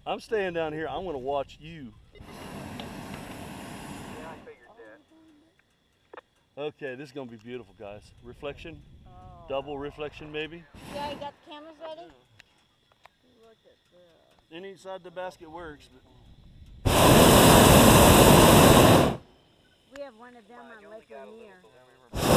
I'm staying down here. I'm gonna watch you. Yeah, I figured that. Okay, this is gonna be beautiful, guys. Reflection, double reflection maybe. Yeah, you got the cameras ready? Look at this. Any side the basket works. But We have one of them on Lake Lanier.